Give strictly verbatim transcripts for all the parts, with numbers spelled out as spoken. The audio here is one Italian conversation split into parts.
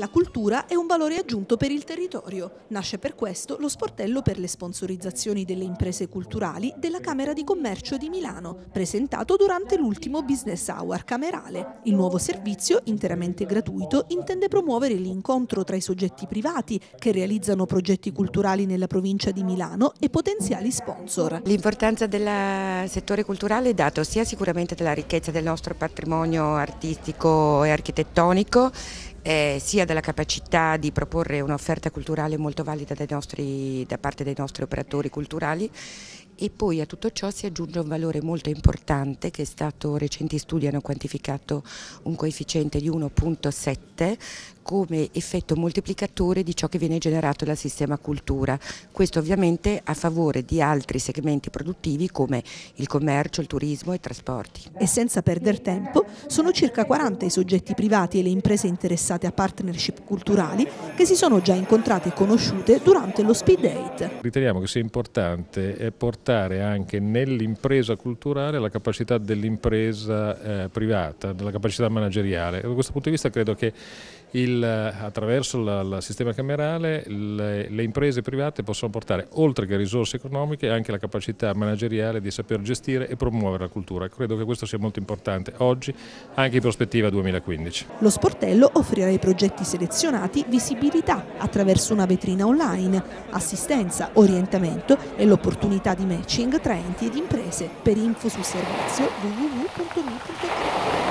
La cultura è un valore aggiunto per il territorio. Nasce per questo lo sportello per le sponsorizzazioni delle imprese culturali della Camera di Commercio di Milano, presentato durante l'ultimo Business Hour camerale. Il nuovo servizio, interamente gratuito, intende promuovere l'incontro tra i soggetti privati che realizzano progetti culturali nella provincia di Milano e potenziali sponsor. L'importanza del settore culturale è dato sia sicuramente dalla ricchezza del nostro patrimonio artistico e architettonico, Eh, sia della capacità di proporre un'offerta culturale molto valida dai nostri, da parte dei nostri operatori culturali, e poi a tutto ciò si aggiunge un valore molto importante che è stato, recenti studi hanno quantificato un coefficiente di uno virgola sette come effetto moltiplicatore di ciò che viene generato dal sistema cultura. Questo ovviamente a favore di altri segmenti produttivi come il commercio, il turismo e i trasporti. E senza perdere tempo, sono circa quaranta i soggetti privati e le imprese interessate a partnership culturali che si sono già incontrate e conosciute durante lo speed date. Riteniamo che sia importante portare anche nell'impresa culturale la capacità dell'impresa eh, privata, della capacità manageriale. Da questo punto di vista credo che il, attraverso il sistema camerale le, le imprese private possono portare, oltre che risorse economiche, anche la capacità manageriale di saper gestire e promuovere la cultura. Credo che questo sia molto importante oggi, anche in prospettiva duemilaquindici. Lo sportello offrirà ai progetti selezionati visibilità attraverso una vetrina online, assistenza, orientamento e l'opportunità di matching tra enti ed imprese. Per info sul servizio w w w punto mi punto it.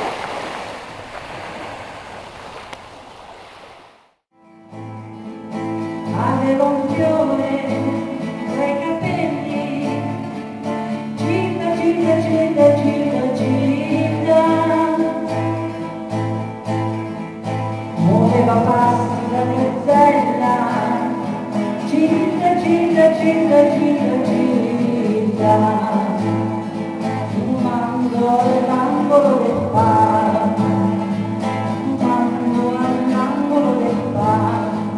Avevo un fiore tra i capelli, gira, gira, gira, gira, gira, muoveva passi da gazzella, gira, gira, gira, gira, gira, fumando all'angolo del bar, fumando all'angolo del bar.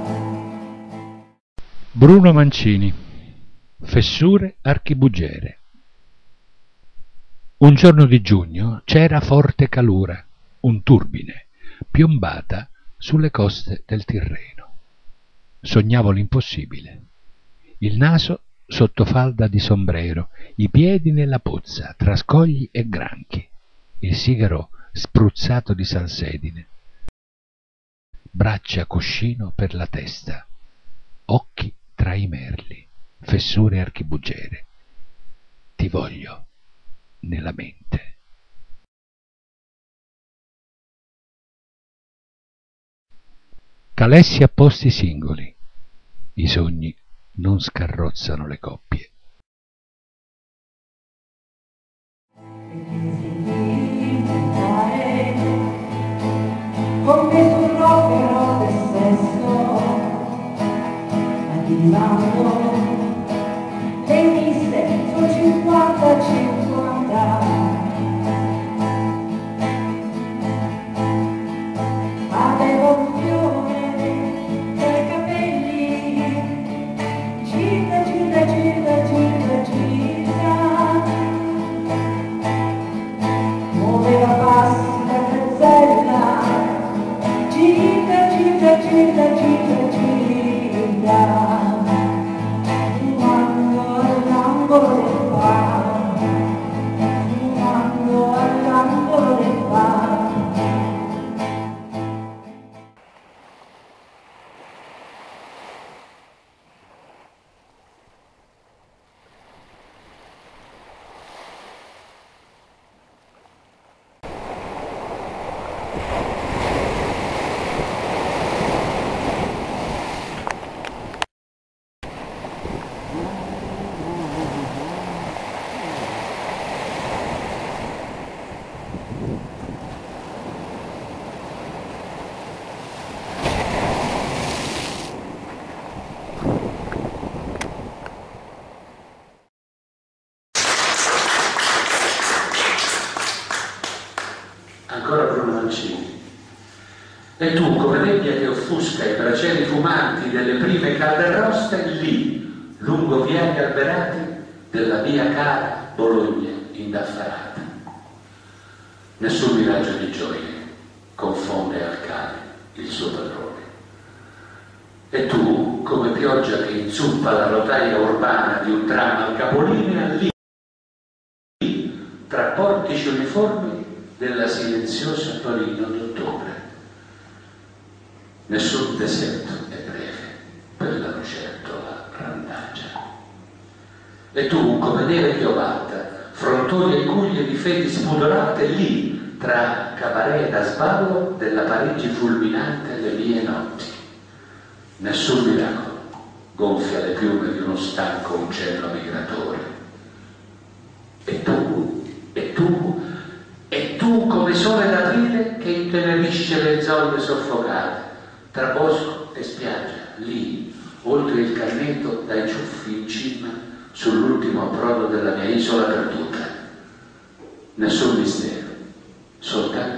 Bruno Mancini, Fessure Archibugere. Un giorno di giugno c'era forte calura, un turbine, piombata sulle coste del Tirreno. Sognavo l'impossibile. Il naso sotto falda di sombrero, i piedi nella pozza, tra scogli e granchi, il sigaro spruzzato di salsedine, braccia cuscino per la testa, occhi tra i merli, Fessure Archibugere. Ti voglio nella mente. Calessi a posti singoli. I sogni non scarrozzano le coppie. Come sul rockero del sesso, attivando le miste su cinquanta cinquanta. Avevo un fiore tra i capelli, gira, gira, gira, gira, gira, muoveva passi da gazzella, gira, gira, gira, gira, gira, fumando all'angolo del bar, fumando all'angolo del bar. Ancora Bruno Mancini. E tu, come nebbia che offusca i bracieri fumanti delle prime calde roste, lì, lungo viali alberati della mia cara Bologna indaffarata. Nessun miraggio di gioia confonde al cane il suo padrone. E tu, come pioggia che inzuppa la rotaia urbana di un tram al capolinea, lì, tra portici uniformi della silenziosa Torino d'ottobre. Nessun deserto è breve per la lucertola randaggia. E tu, come neve piovata, frontoni e guglie di fedi spudorate, lì, tra cabaret da sballo della Parigi fulminante le mie notti. Nessun miracolo gonfia le piume di uno stanco uccello migratore. E tu, e tu, e tu come sole d'aprile che intenerisce le zolle soffocate, tra bosco e spiaggia, lì, oltre il Canneto, dai ciuffi in cima, sull'ultimo approdo della mia isola perduta. Nessun mistero, soltanto